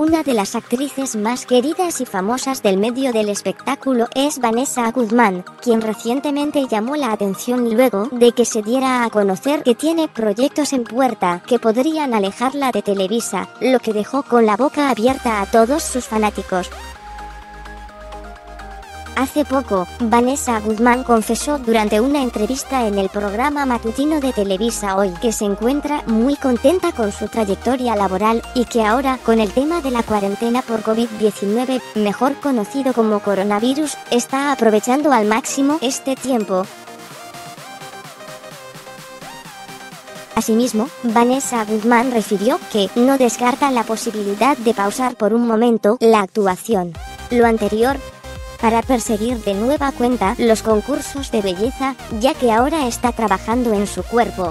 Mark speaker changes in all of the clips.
Speaker 1: Una de las actrices más queridas y famosas del medio del espectáculo es Vanessa Guzmán, quien recientemente llamó la atención luego de que se diera a conocer que tiene proyectos en puerta que podrían alejarla de Televisa, lo que dejó con la boca abierta a todos sus fanáticos. Hace poco, Vanessa Guzmán confesó durante una entrevista en el programa matutino de Televisa Hoy que se encuentra muy contenta con su trayectoria laboral y que ahora, con el tema de la cuarentena por COVID-19, mejor conocido como coronavirus, está aprovechando al máximo este tiempo. Asimismo, Vanessa Guzmán refirió que no descarta la posibilidad de pausar por un momento la actuación. Lo anterior, para perseguir de nueva cuenta los concursos de belleza, ya que ahora está trabajando en su cuerpo.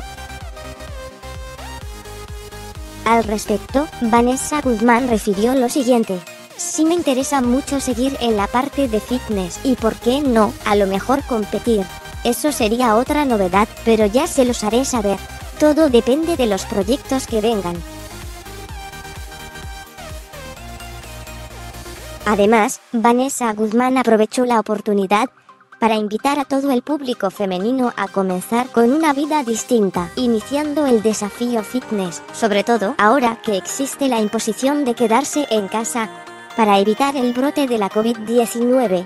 Speaker 1: Al respecto, Vanessa Guzmán refirió lo siguiente: sí me interesa mucho seguir en la parte de fitness y por qué no, a lo mejor competir. Eso sería otra novedad, pero ya se los haré saber. Todo depende de los proyectos que vengan. Además, Vanessa Guzmán aprovechó la oportunidad para invitar a todo el público femenino a comenzar con una vida distinta, iniciando el desafío fitness, sobre todo ahora que existe la imposición de quedarse en casa para evitar el brote de la COVID-19.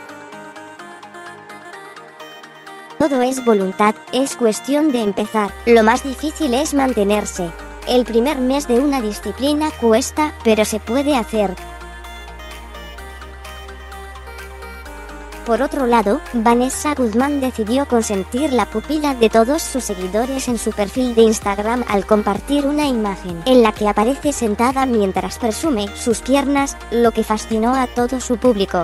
Speaker 1: Todo es voluntad, es cuestión de empezar. Lo más difícil es mantenerse. El primer mes de una disciplina cuesta, pero se puede hacer. Por otro lado, Vanessa Guzmán decidió consentir la pupila de todos sus seguidores en su perfil de Instagram al compartir una imagen en la que aparece sentada mientras presume sus piernas, lo que fascinó a todo su público.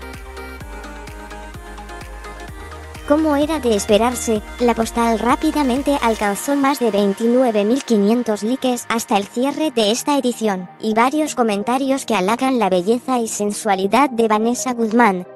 Speaker 1: Como era de esperarse, la postal rápidamente alcanzó más de 29.500 likes hasta el cierre de esta edición, y varios comentarios que halagan la belleza y sensualidad de Vanessa Guzmán.